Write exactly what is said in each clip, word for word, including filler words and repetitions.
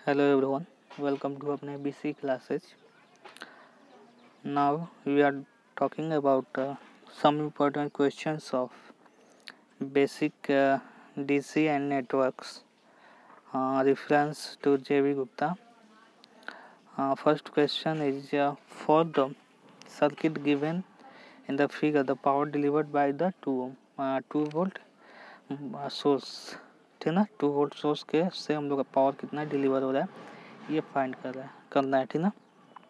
Hello everyone, welcome to अपने B C classes. Now we are talking about uh, some important questions of basic uh, D C and networks. Uh, reference to J V Gupta. Uh, first question is uh, for the circuit given in the figure, the power delivered by the two uh, two volt uh, source, ठीक ना, two volt source के से हम लोग का power कितना deliver हो रहा है ये फाइंड कर रहा है करना है, ठीक ना।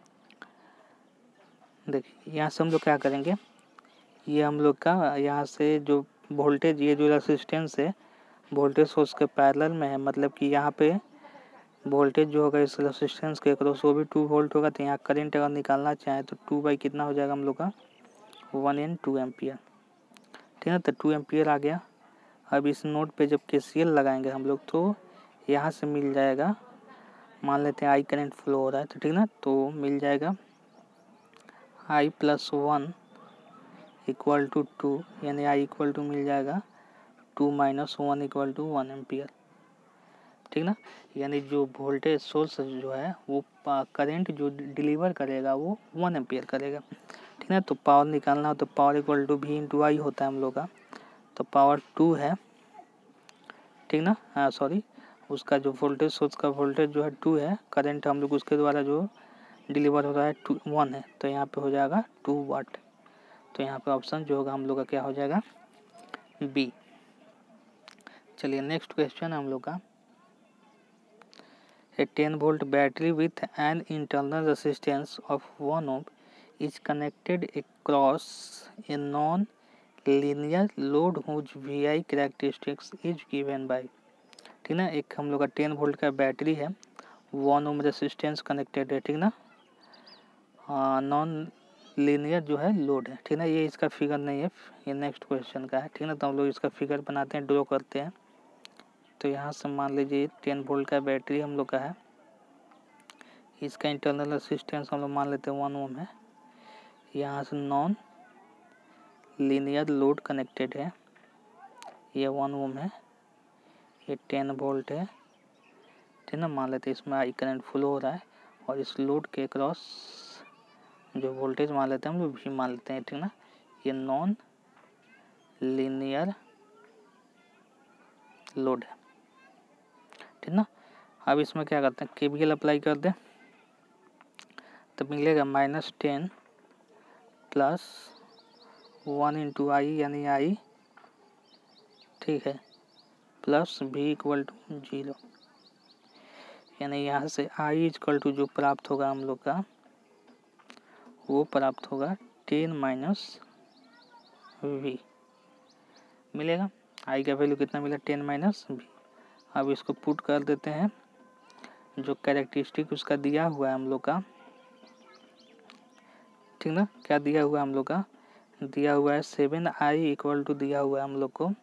देखिए यहाँ से हम लोग क्या करेंगे, ये हम लोग का यहाँ से जो वोल्टेज, ये जो रेसिस्टेंस है वोल्टेज सोर्स के पैरेलल में है, मतलब कि यहाँ पे वोल्टेज जो होगा इस रेसिस्टेंस के अक्रॉस वो भी टू वोल्ट होगा। तो यहाँ करंट अगर निकालना चाहें तो टू बाई कितना हो जाएगा हम लोग का वन एन टू एम्पियर, ठीक है। तो टू एम्पियर आ गया। अब इस नोड पे जब के सी एल लगाएंगे हम लोग तो यहाँ से मिल जाएगा, मान लेते हैं आई करंट फ्लो हो रहा है तो ठीक ना, तो मिल जाएगा I plus one equal to two, two I equal to मिल जाएगा two minus one equal to one ampere, ठीक ना। यानी जो वोल्टेज सोर्स जो है वो करंट जो डिलीवर करेगा वो वन एम्पियर करेगा, ठीक ना। तो पावर निकालना हो तो power equal to V into I होता है हम लोग का, तो पावर टू है, ठीक ना। हाँ सॉरी, उसका जो वोल्टेज सोर्स का वोल्टेज जो है टू है, करंट हम लोग उसके द्वारा जो डिलीवर हो रहा है टू वन है, तो यहाँ पे हो जाएगा टू वाट। तो यहाँ पे ऑप्शन जो होगा हम लोग का क्या हो जाएगा बी। चलिए नेक्स्ट क्वेश्चन है हम लोग का, a ten volt battery with an internal resistance of one ohm is connected across a non linear load whose V I characteristics is given by, ठीक ना। एक हम लोग का टेन वोल्ट का बैटरी है, वन ओम रेसिस्टेंस कनेक्टेड है, ठीक ना। नॉन लीनियर जो है लोड है, ठीक ना। ये इसका फिगर नहीं है, ये नेक्स्ट क्वेश्चन का है, ठीक ना। तो हम लोग इसका फिगर बनाते हैं, ड्रॉ करते हैं। तो यहाँ से मान लीजिए टेन वोल्ट का बैटरी हम लोग का है, इसका इंटरनल रेसिस्टेंस हम लोग मान लेते हैं वन ओम है। यहाँ से नॉन लीनियर लोड कनेक्टेड है, ये वन ओम है, ये टेन वोल्ट है, ठीक ना। मान लेते हैं इसमें आई करंट फ्लो हो रहा है और इस लोड के क्रॉस जो वोल्टेज मान लेते हैं हम लोग भी मान लेते हैं, ठीक ना। ये नॉन लीनियर लोड है, ठीक ना। अब इसमें क्या करते हैं, के वी एल अप्लाई कर दें तो मिलेगा minus ten plus one into I यानी आई, ठीक है, प्लस भी इक्वल टू जीरो, यानी यहाँ से आई इक्वल टू जो प्राप्त होगा हम लोग का वो प्राप्त होगा टेन माइनस वी मिलेगा। आई का वैल्यू कितना मिला, टेन माइनस वी। अब इसको पुट कर देते हैं, जो कैरेक्टरिस्टिक उसका दिया हुआ है हम लोग का, ठीक ना। क्या दिया हुआ है हम लोग का, दिया हुआ है सेवन आई इक्वल टू दिया हुआ है हम लोग को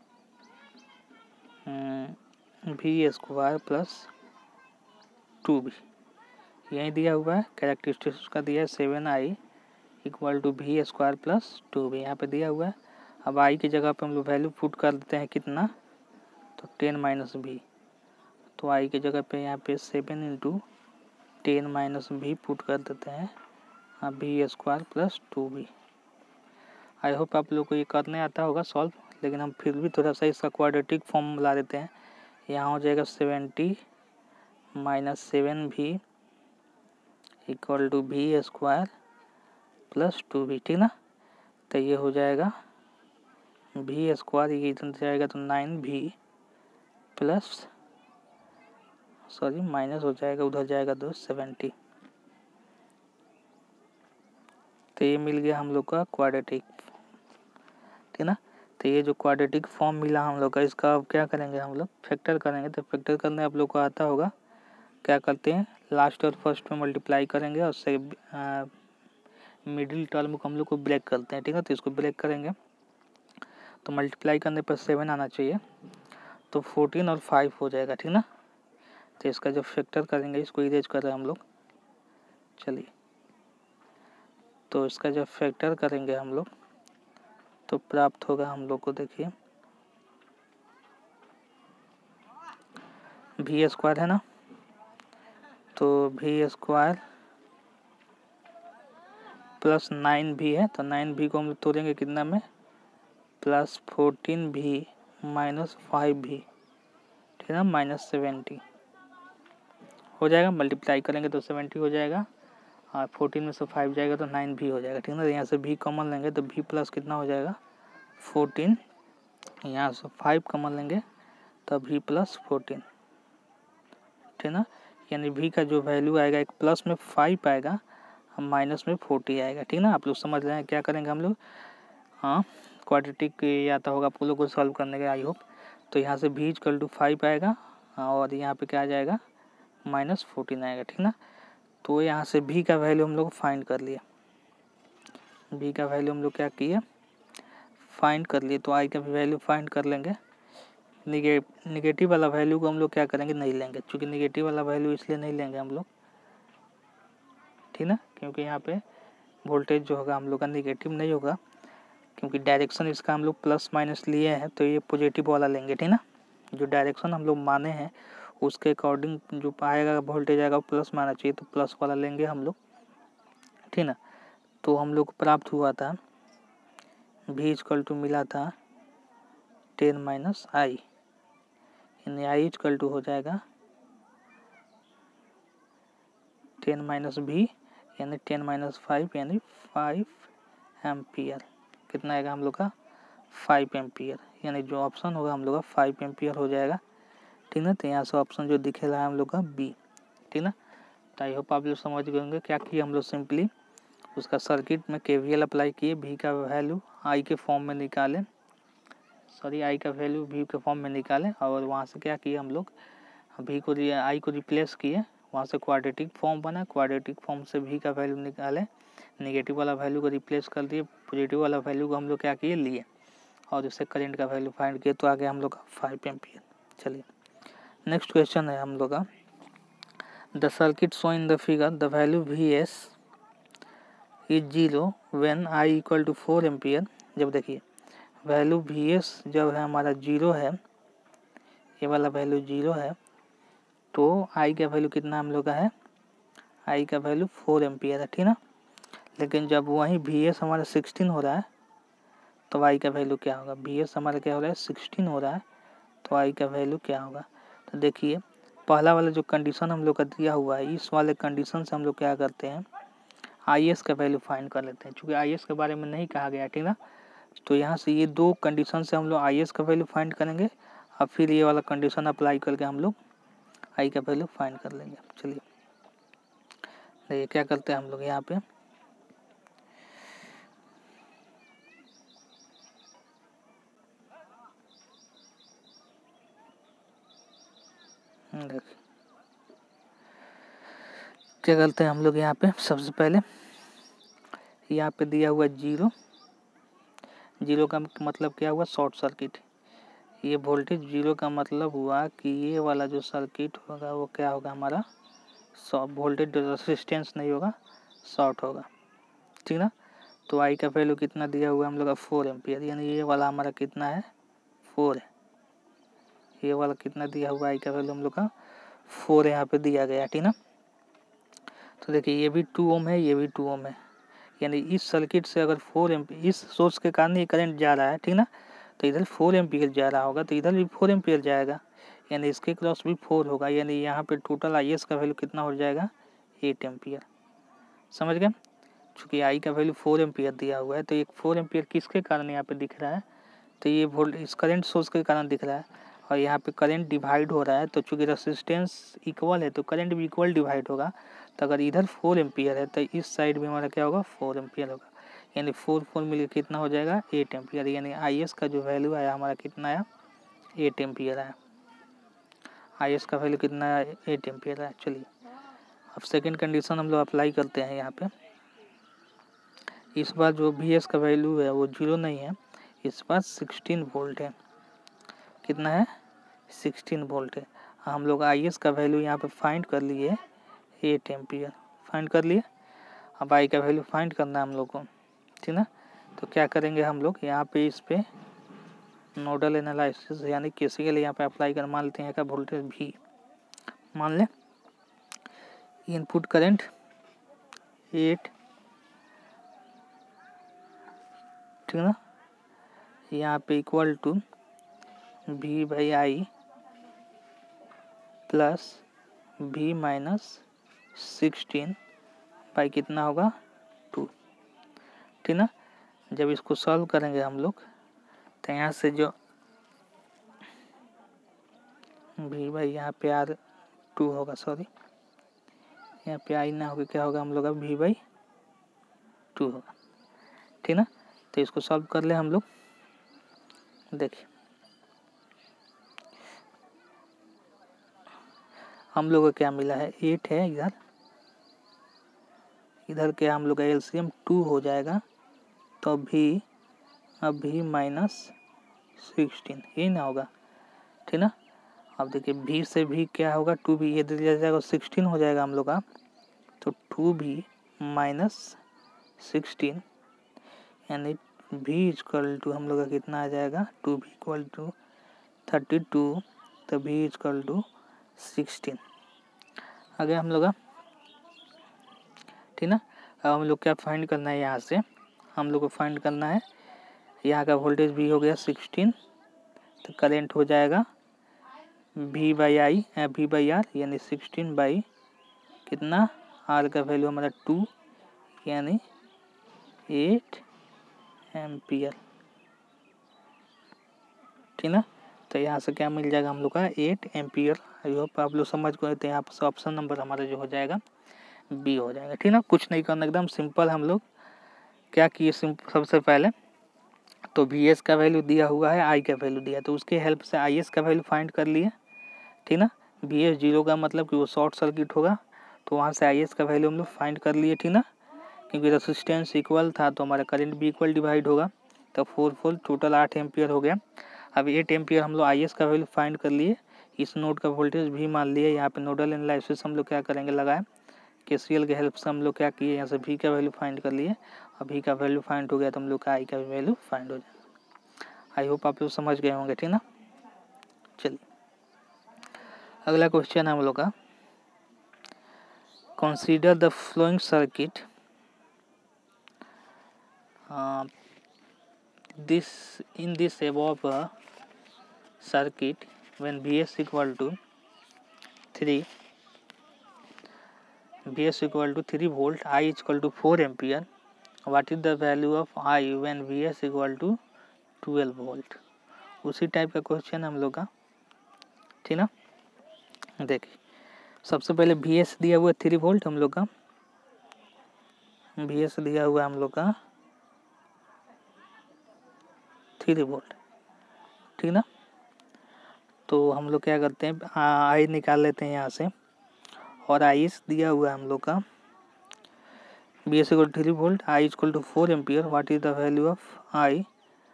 V square plus two B, यही दिया हुआ है। कैरेक्टरिस्टिक उसका दिया है seven I equal to V square plus two B, यहाँ पे दिया हुआ है। अब आई की जगह पे हम लोग वैल्यू पुट कर देते हैं कितना, तो टेन माइनस वी, तो आई की जगह पे यहाँ पे seven into ten minus V put कर देते हैं, हाँ V square plus two B. I hope आप लोग को ये करने आता होगा सॉल्व, लेकिन हम फिर भी थोड़ा सा इसका क्वाड्रेटिक फॉर्म ला देते हैं। यहाँ हो जाएगा seventy minus seven V equal to V square plus two B, ठीक ना। तो ये हो जाएगा वी स्क्वायर, ये इधर जाएगा तो nine V plus sorry minus हो जाएगा, उधर जाएगा तो सेवेंटी। तो ये मिल गया हम लोग का क्वाड्रेटिक, ठीक ना। तो ये जो क्वाड्रेटिक फॉर्म मिला हम लोग का, इसका अब क्या करेंगे हम लोग, फैक्टर करेंगे। तो फैक्टर करने आप लोग को आता होगा, क्या करते हैं लास्ट और फर्स्ट में मल्टीप्लाई करेंगे और से मिडिल टर्म को हम लोग को ब्रेक करते हैं, ठीक है। तो इसको ब्रेक करेंगे तो मल्टीप्लाई करने पर सेवन आना चाहिए, तो फोर्टीन और फाइव हो जाएगा, ठीक ना। तो इसका जब फैक्टर करेंगे, इसको इरेज कर रहे हैं हम लोग, चलिए। तो इसका जब फैक्टर करेंगे हम लोग तो प्राप्त होगा हम लोग को, देखिए वी स्क्वायर है ना, तो भी स्क्वायर प्लस नाइन भी है, तो नाइन भी को हम तोड़ेंगे कितना में, प्लस फोर्टीन भी माइनस फाइव भी, ठीक है ना, माइनस सेवेंटी हो जाएगा। मल्टीप्लाई करेंगे तो सेवेंटी हो जाएगा, और फोर्टीन में से फाइव जाएगा तो नाइन भी हो जाएगा, ठीक है ना। यहाँ से भी कॉमन लेंगे तो भी प्लस कितना हो जाएगा, फोर्टीन, यहाँ से फाइव कॉमन लेंगे तो भी प्लस फोर्टीन, ठीक है ना। यानी भी का जो वैल्यू आएगा, एक प्लस में फाइव आएगा, माइनस में फोर्टी आएगा, ठीक है ना। आप लोग समझ रहे हैं क्या करेंगे हम लोग। हाँ, क्वाड्रेटिक आता होगा आप लोग को सॉल्व करने के, आई होप। तो यहाँ से भी इक्वल टू फाइव आएगा, और यहाँ पे क्या आ जाएगा, माइनस फोर्टीन आएगा, ठीक ना। तो यहाँ से भी का वैल्यू हम लोग फाइंड कर लिए, भी का वैल्यू हम लोग क्या किए, फाइंड कर लिए। तो आई का भी वैल्यू फाइंड कर लेंगे। निगे निगेटिव वाला वैल्यू को हम लोग क्या करेंगे, नहीं लेंगे, क्योंकि निगेटिव वाला वैल्यू इसलिए नहीं लेंगे हम लोग, ठीक ना, क्योंकि यहाँ पे वोल्टेज जो होगा हम लोग का निगेटिव नहीं होगा, क्योंकि डायरेक्शन इसका हम लोग प्लस माइनस लिए हैं, तो ये पॉजिटिव वाला लेंगे, ठीक ना। जो डायरेक्शन हम लोग माने हैं उसके अकॉर्डिंग जो आएगा वोल्टेज आएगा वो प्लस माना चाहिए, तो प्लस वाला लेंगे हम लोग, ठीक ना। तो हम लोग प्राप्त हुआ था भी इक्वल टू मिला था टेन माइनस आई, यानी आई इक्वल टू हो जाएगा टेन माइनस भी, यानी टेन माइनस फाइव, यानी फाइव एम्पियर। कितना आएगा हम लोग का, फाइव एम्पियर, यानी जो ऑप्शन होगा हम लोग का फाइव एम्पियर हो जाएगा, ठीक ना। तो यहाँ से ऑप्शन जो दिखे रहा है हम लोग का बी, ठीक ना। तो आई होप आप लोग समझ गए होंगे क्या किए हम लोग। सिंपली उसका सर्किट में केवीएल अप्लाई किए, भी का वैल्यू आई के फॉर्म में निकालें, सॉरी आई का वैल्यू भी के फॉर्म में निकालें, और वहाँ से क्या किए हम लोग, भी को आई को रिप्लेस किए, वहाँ से क्वाड्रेटिक फॉर्म बना, क्वाड्रेटिक फॉर्म से भी का वैल्यू निकाले, नेगेटिव वाला वैल्यू को रिप्लेस कर दिए, पॉजिटिव वाला वैल्यू को हम लोग क्या किए, लिए, और उससे करंट का वैल्यू फाइंड किए, तो आगे हम लोग का फाइव एम्पियर। चलिए नेक्स्ट क्वेश्चन है हम लोग का, the circuit show in the figure the value V S is zero when I equal to four ampere. जब देखिए वैल्यू वी एस जब है हमारा जीरो है, ये वाला वैल्यू जीरो है, तो आई का वैल्यू कितना हम लोग का है, आई का वैल्यू फोर एम्पियर है, ठीक ना। लेकिन जब वहीं वी एस हमारा सिक्सटीन हो रहा है, तो आई का वैल्यू क्या होगा, वी एस हमारा क्या हो रहा है, सिक्सटीन हो रहा है, तो आई का वैल्यू क्या होगा। तो देखिए पहला वाला जो कंडीशन हम लोग का दिया हुआ है, इस वाले कंडीशन से हम लोग क्या करते हैं, आई एस का वैल्यू फाइंड कर लेते हैं, क्योंकि आई एस के बारे में नहीं कहा गया, ठीक ना। तो यहाँ से ये दो कंडीशन से हम लोग आई एस का वैल्यू फाइंड करेंगे, और फिर ये वाला कंडीशन अप्लाई करके हम लोग आई का वैल्यू फाइंड कर लेंगे। चलिए देखिए क्या करते हैं हम लोग यहाँ पे, देखिए क्या करते हैं हम लोग यहाँ पे, सबसे पहले यहाँ पे दिया हुआ जीरो, जीरो का मतलब क्या हुआ, शॉर्ट सर्किट। ये वोल्टेज जीरो का मतलब हुआ कि ये वाला जो सर्किट होगा वो क्या होगा हमारा, वोल्टेज रेजिस्टेंस नहीं होगा, शॉर्ट होगा, ठीक ना। तो आई का वैल्यू कितना दिया हुआ है हम लोग का, फोर एम्पियर, यानी ये वाला हमारा कितना है, फोर है, ये वाला कितना दिया हुआ आई का वैल्यू हम लोग का फोर यहाँ पे दिया गया, ठीक ना। तो देखिए ये भी टू ओम है, ये भी टू ओम है, यानी इस सर्किट से अगर फोर एम्पियर, इस सोर्स के कारण ये करंट जा रहा है, ठीक ना, तो इधर फोर एम्पियर जा रहा होगा, तो इधर भी फोर एम्पियर जाएगा, यानी इसके क्रॉस भी फोर होगा, यानी यहाँ पे टोटल आई एस का वैल्यू कितना हो जाएगा, एट एम्पियर। समझ गए, चूँकि आई का वैल्यू फोर एम्पियर दिया हुआ है, तो एक फोर एम्पियर किसके कारण यहाँ पे दिख रहा है, तो ये वोल्ट इस करंट सोर्स के कारण दिख रहा है, और यहाँ पे करंट डिवाइड हो रहा है, तो चूँकि रेसिस्टेंस इक्वल है तो करंट भी इक्वल डिवाइड होगा। तो अगर इधर फोर एम्पियर है तो इस साइड में हमारा क्या होगा, फोर एम्पियर होगा, यानी फोर फोर मिलकर कितना हो जाएगा, एट एम्पियर, यानी आई एस का जो वैल्यू आया हमारा कितना आया, एट एम्पियर आया, आई एस का वैल्यू कितना आया, एट एम्पियर आया। चलिए अब सेकेंड कंडीशन हम लोग अप्लाई करते हैं यहाँ पे। इस बार जो वी एस का वैल्यू है वो जीरो नहीं है, इस बार सिक्सटीन वोल्ट है, कितना है, सिक्सटीन वोल्ट है। हम लोग आई एस का वैल्यू यहाँ पे फाइंड कर लिए, एट एम्पियर फाइंड कर लिए। अब आई का वैल्यू फाइंड करना है हम लोग को, ठीक ना। तो क्या करेंगे हम लोग यहाँ पे, इस पे नोडल एनालिसिस यानी केसीएल यहाँ पे अप्लाई कर, मान लेते हैं का वोल्टेज भी मान लें, इनपुट करंट एट, ठीक ना, यहाँ पे equal to V by I plus V minus sixteen by कितना होगा टू, ठीक ना। जब इसको सॉल्व करेंगे हम लोग तो यहाँ से जो वी बाई यहाँ पे आर टू होगा, सॉरी यहाँ पे आई ना होगा, क्या होगा हम लोग का वी बाई टू होगा, ठीक ना। तो इसको सॉल्व कर ले हम लोग। देखिए हम लोग को क्या मिला है, एट है, इधर इधर क्या हम लोग का एलसीएम टू हो जाएगा, तो अभी अभी माइनस सिक्सटीन ये ना होगा, ठीक ना। अब देखिए भी से भी क्या होगा, टू भी ये दे दिया जाएगा, सिक्सटीन हो जाएगा हम लोग का, तो टू भी माइनस सिक्सटीन यानी भी इक्वल टू हम लोग का कितना आ जाएगा, टू भी इक्वल टू थर्टी टू, तो भी इक्वल टू सिक्सटीन आ गया हम लोग का, ठीक ना। अब हम लोग क्या फाइंड करना है, यहाँ से हम लोग को फाइंड करना है यहाँ का वोल्टेज भी हो गया सिक्सटीन, तो करेंट हो जाएगा V by I V by R यानी सिक्सटीन बाई कितना, आर का वैल्यू हमारा टू यानी एट एम्पियर, ठीक ना। तो यहाँ से क्या मिल जाएगा हम लोग का एट एम्पियर। आई होप आप लोग समझ गए, तो यहाँ पर ऑप्शन नंबर हमारा जो हो जाएगा बी हो जाएगा, ठीक ना। कुछ नहीं करना, एकदम सिंपल। हम लोग क्या किए, सबसे पहले तो वी एस का वैल्यू दिया हुआ है, आई का वैल्यू दिया, तो उसके हेल्प से आई एस का वैल्यू फाइंड कर लिए, ठीक ना। वी एस जीरो का मतलब कि वो शॉर्ट सर्किट होगा, तो वहाँ से आई एस का वैल्यू हम लोग फाइंड कर लिए, ठीक ना। क्योंकि रेसिस्टेंस इक्वल था तो हमारा करंट भी इक्वल डिवाइड होगा, तो फोर फोर टोटल आठ एम्पियर हो गया। अब एट एम्पियर हम लोग आई एस का वैल्यू फाइंड कर लिए, इस नोड का वोल्टेज भी मान लिए। यहाँ पे नोडल एनालिसिस हम लोग क्या करेंगे, लगाए केसीएल के हेल्प से हम लोग क्या किए, यहाँ से भी का वैल्यू फाइंड कर लिए। अब भी का वैल्यू फाइंड हो गया तो हम लोग का आई का वैल्यू फाइंड हो जाएगा। आई होप आप लोग समझ गए होंगे, ठीक ना। चलिए अगला क्वेश्चन है हम लोग का, consider the flowing circuit, this in this above a circuit when Vs equal to three, Vs equal to three volt, I equal to four ampere. What is the value of I when Vs equal to twelve volt? उसी type का question हम लोग का, ठीक ना। देखिए सबसे पहले Vs दिया हुआ थ्री वोल्ट हम लोग का, Vs दिया हुआ हम लोग का थ्री वोल्ट, ठीक ना। तो हम लोग क्या करते हैं, आई निकाल लेते हैं यहाँ से, और आई एस दिया हुआ है हम लोग का, V S equal to three volt, I equal to four ampere. What is the value of I,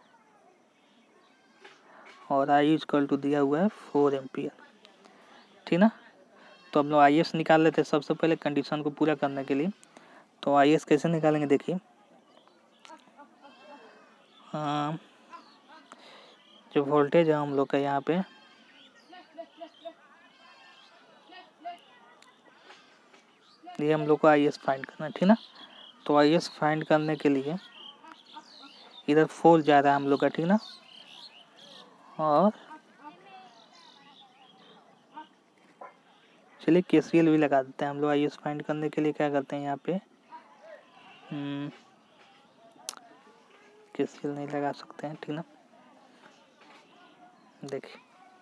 और आई इक्वल टू दिया हुआ है फोर एम्पियर, ठीक ना। तो हम लोग आई एस निकाल लेते हैं सबसे पहले कंडीशन को पूरा करने के लिए। तो आई एस कैसे निकालेंगे, देखिए जो वोल्टेज है हम लोग का यहाँ पे, ये हम लोग को आई एस फाइंड करना है, ठीक ना। तो आई एस फाइंड करने के लिए इधर फोर जा रहा है हम लोग का, ठीक ना, और चलिए केसीएल भी लगा देते हैं हम लोग। आई एस फाइंड करने के लिए क्या करते हैं, यहाँ पे केसीएल नहीं लगा सकते हैं, ठीक ना। देखिए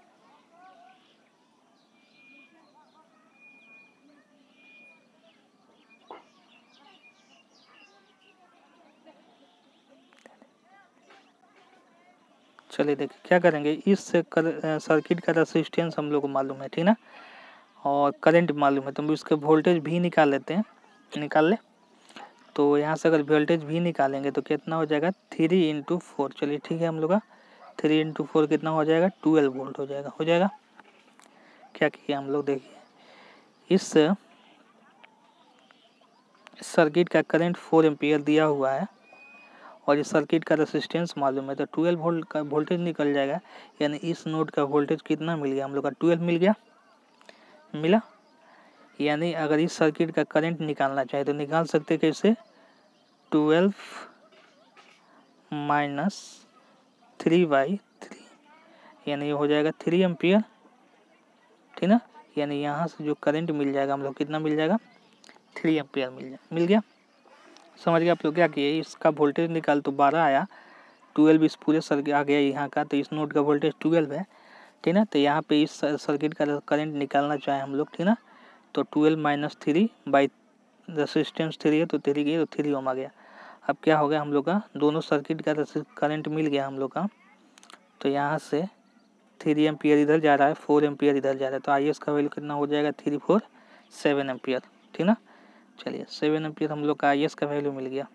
चलिए देखिए क्या करेंगे, इस सर्किट का रेसिस्टेंस हम लोग को मालूम है, ठीक ना, और करंट मालूम है, तो हम इसके वोल्टेज भी निकाल लेते हैं, निकाल ले। तो यहाँ से अगर वोल्टेज भी निकालेंगे तो कितना हो जाएगा, थ्री इंटू फोर। चलिए ठीक है, हम लोग का थ्री इंटू फोर कितना हो जाएगा, ट्वेल्व वोल्ट हो जाएगा, हो जाएगा। क्या किया हम लोग, देखिए इस सर्किट का करंट फोर एम्पियर दिया हुआ है और इस सर्किट का रेसिस्टेंस मालूम है, तो ट्वेल्व वोल्ट का वोल्टेज निकल जाएगा। यानी इस नोड का वोल्टेज कितना मिल गया हम लोग का, ट्वेल्व मिल गया, मिला। यानी अगर इस सर्किट का करंट निकालना चाहे तो निकाल सकते कैसे, twelve minus three by three, यानी ये हो जाएगा थ्री एम्पियर, ठीक ना। यानी यहाँ से जो करंट मिल जाएगा हम लोग कितना मिल जाएगा, थ्री एम्पियर मिल जाए मिल गया। समझ गया आप लोग क्या किए, इसका वोल्टेज निकाल तो बारह आया, ट्वेल्व इस पूरे सर्किट आ गया यहाँ का, तो इस नोड का वोल्टेज ट्वेल्व है, ठीक ना। तो यहाँ पे इस सर्किट का करंट निकालना चाहे हम लोग, ठीक ना, तो twelve minus three by resistance three है तो थ्री गई तो थ्री ओम आ गया। अब क्या हो गया हम लोग का, दोनों सर्किट का करंट मिल गया हम लोग का, तो यहाँ से थ्री एम्पियर इधर जा रहा है, फोर एम्पियर इधर जा रहा है, तो आई एस का वैल्यू कितना हो जाएगा, थ्री फोर सेवन एम्पियर, ठीक ना। चलिए सेवन एम्पियर हम लोग का आई एस का वैल्यू मिल गया।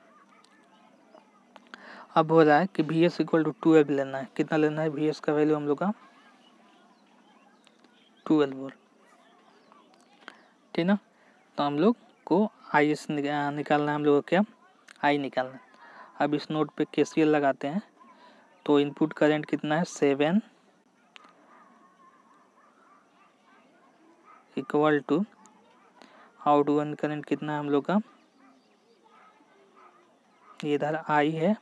अब हो रहा है कि V S equal to twelve लेना है, कितना लेना है वी एस का वैल्यू हम लोग का, ट्वेल्व वोल्ट, ठीक ना। तो हम लोग को आई एस निकालना है, हम लोग को क्या आई निकालना है। अब इस नोड पे के सी एल लगाते हैं, तो इनपुट करंट कितना है, seven equal to outgoing current कितना है हम लोग का, इधर आई है,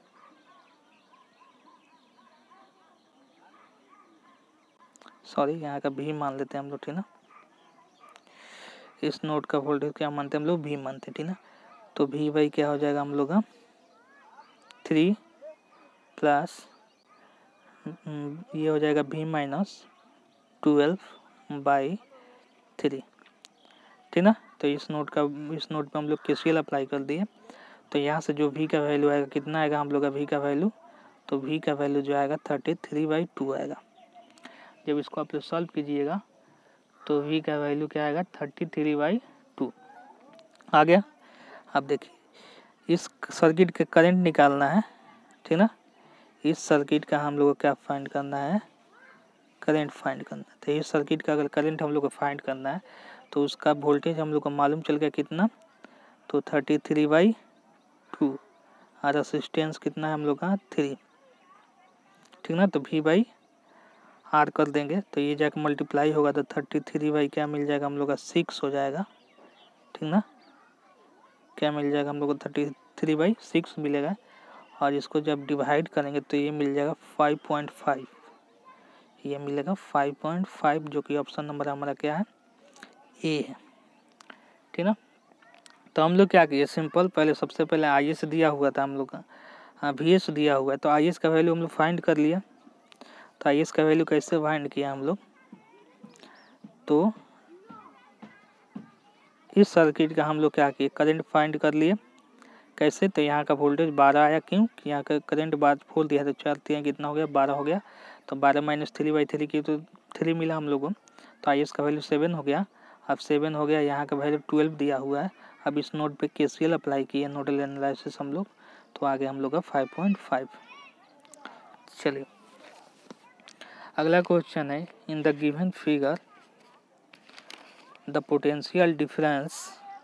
सॉरी यहाँ का भी मान लेते हैं हम लोग, ठीक ना। इस नोड का वोल्टेज क्या मानते हैं हम लोग, भी मानते हैं, ठीक ना। तो भी बाई क्या हो जाएगा हम लोग का, थ्री प्लस ये हो जाएगा भी माइनस ट्वेल्व बाई थ्री, ठीक ना। तो इस नोड का इस नोड पे हम लोग के सी एल अप्लाई कर दिए, तो यहाँ से जो भी का वैल्यू आएगा कितना आएगा हम लोग का भी का वैल्यू, तो भी का वैल्यू जो आएगा थर्टी थ्री बाई टू आएगा। जब इसको आप लोग सॉल्व कीजिएगा तो वी का वैल्यू क्या आएगा, थर्टी थ्री बाई टू आ गया। अब देखिए इस सर्किट का करंट निकालना है, ठीक ना। इस सर्किट का हम लोग को क्या फाइंड करना है, करंट फाइंड करना है। तो इस सर्किट का अगर करंट हम लोग को फाइंड करना है तो उसका वोल्टेज हम लोग को मालूम चल गया कितना, तो थर्टी थ्री बाई टू, और रेसिस्टेंस कितना है हम लोग का, थ्री, ठीक ना। तो वी बाई आर कर देंगे तो ये जाकर मल्टीप्लाई होगा, तो थर्टी थ्री बाई क्या मिल जाएगा हम लोग का, सिक्स हो जाएगा, ठीक ना। क्या मिल जाएगा हम लोग को, थर्टी थ्री बाई सिक्स मिलेगा, और इसको जब डिवाइड करेंगे तो ये मिल जाएगा फाइव पॉइंट फाइव, ये मिलेगा फाइव पॉइंट फाइव, जो कि ऑप्शन नंबर हमारा क्या है, ए है, ठीक ना। तो हम लोग क्या किए, सिंपल, पहले सबसे पहले आई एस दिया हुआ था हम लोग का, हाँ वी एस दिया हुआ है, तो आई एस का वैल्यू हम लोग फाइंड कर लिया। तो आई एस का वैल्यू कैसे फाइंड किया हम लोग, तो इस सर्किट का हम लोग क्या किए, करंट फाइंड कर लिए कैसे, तो यहाँ का वोल्टेज बारह आया, क्यों कि यहाँ का करंट बाद फोड़ दिया, तो चलते हैं कितना हो गया, बारह हो गया, तो बारह माइनस थ्री बाई थ्री की तो थ्री मिला हम लोगों को, तो आई एस का वैल्यू सेवन हो गया। अब सेवन हो गया, यहाँ का वैल्यू ट्वेल्व दिया हुआ है। अब इस नोड पे के सी एल अप्लाई किए, नोडल एनालिसिस हम लोग, तो आगे हम लोग का फाइव पॉइंट फाइव। चलिए अगला क्वेश्चन है, in the given figure the potential difference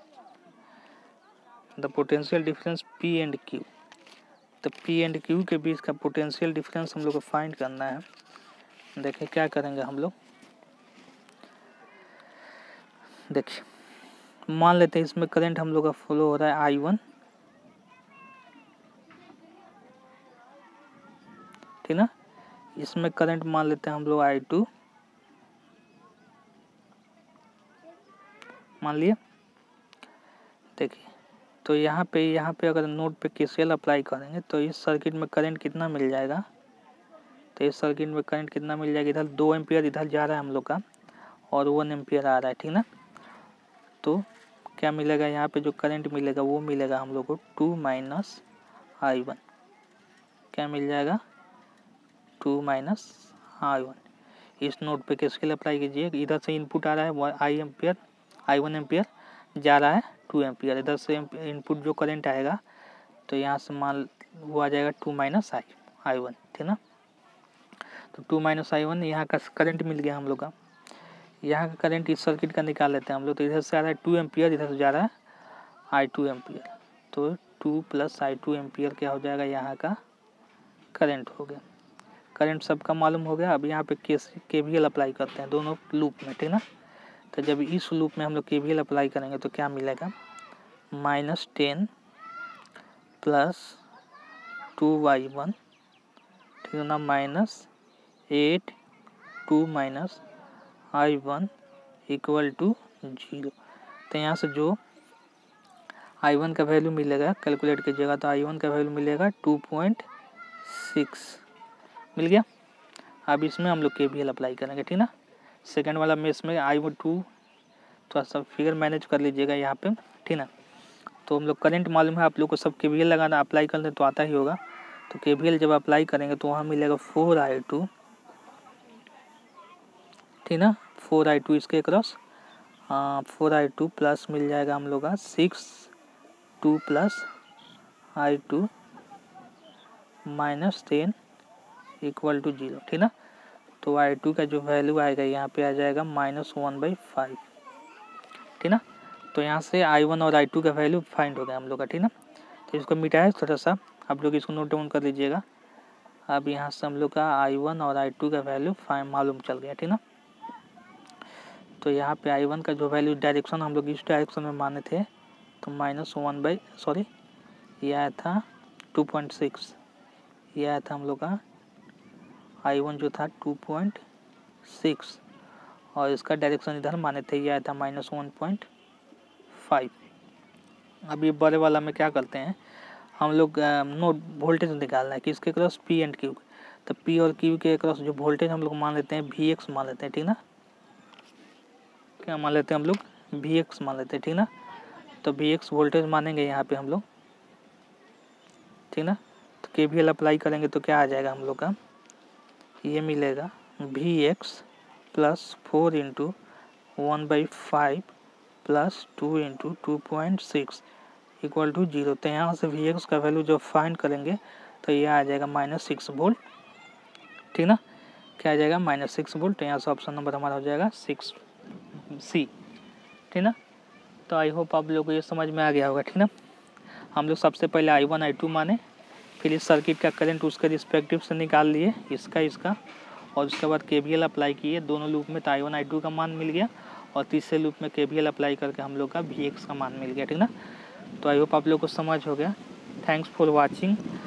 the potential difference P and Q, तो पी एंड क्यू के बीच का पोटेंशियल डिफरेंस हम लोग को फाइंड करना है। देखिए क्या करेंगे हम लोग, देखिए मान लेते हैं इसमें करंट हम लोग का फ्लो हो रहा है आई वन, ठीक ना। इसमें करंट मान लेते हैं हम लोग आई टू, मान लिया। देखिए तो यहाँ पे यहाँ पे अगर नोड पे के सी एल अप्लाई करेंगे तो इस सर्किट में करंट कितना मिल जाएगा, तो इस सर्किट में करंट कितना मिल जाएगा, इधर दो एम्पियर इधर जा रहा है हम लोग का, और वन एम्पियर आ रहा है, ठीक ना। तो क्या मिलेगा, यहाँ पे जो करंट मिलेगा वो मिलेगा हम लोग को टू माइनस आई वन, क्या मिल जाएगा, टू माइनस आई वन। इस नोड पे के सी एल अप्लाई कीजिए, इधर से इनपुट आ रहा है I ampere, I one ampere, जा रहा है टू एम्पियर, इधर से इनपुट जो करंट आएगा तो यहाँ से मान वो आ जाएगा two minus I I one, ठीक ना। तो टू माइनस आई वन यहाँ का करंट मिल गया हम लोग का। यहाँ का करंट इस सर्किट का निकाल लेते हैं हम लोग, तो इधर से आ रहा है टू एम्पियर, इधर से जा रहा है आई टू एम्पियर, तो two plus I two ampere क्या हो जाएगा, यहाँ का करंट हो गया। करंट सबका मालूम हो गया। अब यहाँ पे के वी एल अप्लाई करते हैं दोनों लूप में, ठीक ना। तो जब इस लूप में हम लोग के वी एल अप्लाई करेंगे तो क्या मिलेगा, minus ten plus two Y one, ठीक है ना, minus eight two minus I one equal to zero. तो यहाँ से जो आई वन का वैल्यू मिलेगा कैलकुलेट कीजिएगा, तो आई वन का वैल्यू मिलेगा टू पॉइंट सिक्स मिल गया। अब इसमें हम लोग के वी एल अप्लाई करेंगे, ठीक ना। सेकंड वाला मेष में आई वन टू, थोड़ा सा फिगर मैनेज कर लीजिएगा यहाँ पे, ठीक ना। तो हम लोग करंट मालूम है आप लोग को, सब के वी एल लगाना अप्लाई करने तो आता ही होगा। तो के वी एल जब अप्लाई करेंगे तो वहाँ मिलेगा फोर आई टू, ठीक ना, फोर आई टू इसके क्रॉस, हाँ फोर आई टू प्लस मिल जाएगा हम लोग का six two plus I two minus ten equal to zero, ठीक ना। तो आई टू का जो वैल्यू आएगा यहाँ पे आ जाएगा माइनस वन बाई फाइव, ठीक ना। तो यहाँ से आई वन और आई टू का वैल्यू फाइंड हो गया हम लोग का, ठीक ना। तो इसको मिटाए थोड़ा सा, आप लोग इसको नोट डाउन कर लीजिएगा। अब यहाँ से हम लोग का आई वन और आई टू का वैल्यू फाइन मालूम चल गया, ठीक ना। तो यहाँ पे आई वन का जो वैल्यू डायरेक्शन हम लोग इस डायरेक्शन में माने थे, तो माइनस वन बाई सॉरी ये आया था टू पॉइंट सिक्स, ये आया था हम लोग का आई वन जो था टू पॉइंट सिक्स, और इसका डायरेक्शन इधर माने थे, ये आया था माइनस वन पॉइंट फाइव। अब ये बड़े वाला में क्या करते हैं हम लोग, नोट वोल्टेज निकालना है कि इसके क्रॉस पी एंड क्यू, तो पी और क्यू के क्रॉस जो वोल्टेज हम लोग मान लेते हैं वी एक्स मान लेते हैं, ठीक ना। क्या मान लेते हैं हम लोग, वी एक्स मान लेते हैं, ठीक ना। तो वी एक्स वोल्टेज मानेंगे यहाँ पे हम लोग, ठीक ना। तो के वी एल अप्लाई करेंगे तो क्या आ जाएगा हम लोग का, ये मिलेगा V X plus four into one by five plus two into two point six equal to zero. तो यहाँ से वी एक्स का वैल्यू जब फाइंड करेंगे तो ये आ जाएगा माइनस सिक्स वोल्ट, ठीक ना। क्या आ जाएगा, माइनस सिक्स वोल्ट। तो यहाँ से ऑप्शन नंबर हमारा हो जाएगा सिक्स सी, ठीक ना। तो आई होप आप लोगों को ये समझ में आ गया होगा, ठीक ना। हम लोग सबसे पहले आई वन आई टू माने, फिर इस सर्किट का करंट उसके रिस्पेक्टिव से निकाल लिए, इसका इसका, और उसके बाद के वी एल अप्लाई किए दोनों लूप में, तो आई वन आई टू का मान मिल गया, और तीसरे लूप में के वी एल अप्लाई करके हम लोग का वी एक्स का मान मिल गया, ठीक ना। तो आई होप आप लोग को समझ हो गया। Thanks for watching.